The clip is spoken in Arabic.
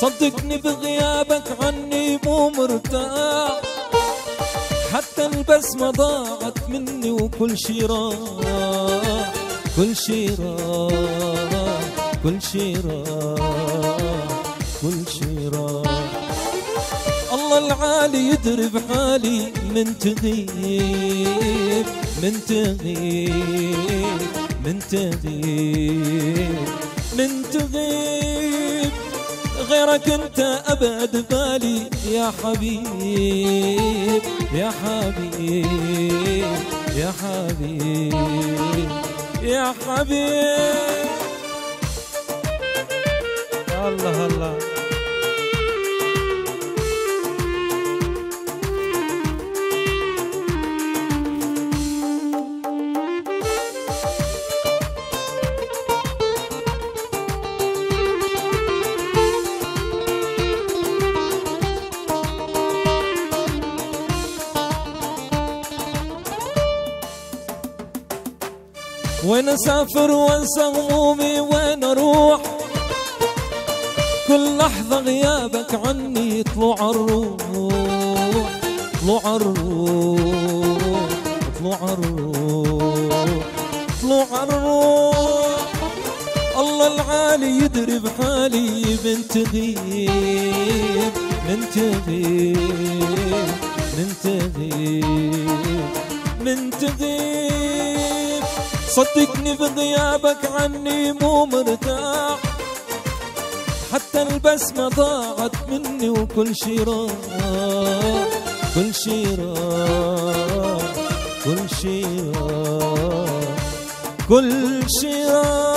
صدقني بغيابك عني مو مرتاح، حتى البسمة ضاعت مني وكل شي راح، كل شي راح، كل شي راح، كل شي راح. الله العالي يدري بحالي من تغيب، من تغيب، من تغيب، من تغيب، غيرك انت ابعد بالي يا حبيب، يا حبيب، يا حبيب، يا حبيب. الله الله. وين اسافر وانسى همومي، وين اروح كل لحظة غيابك عني طلوع الروح، طلوع الروح، طلوع الروح، طلوع الروح. الله العالي يدري بحالي من تغيب، من تغيب، من تغيب، من تغيب. صدقني بغيابك عني مو مرتاح، حتى البسمة ضاعت مني وكل شي راح، كل شي راح، كل شي راح، كل شي راح.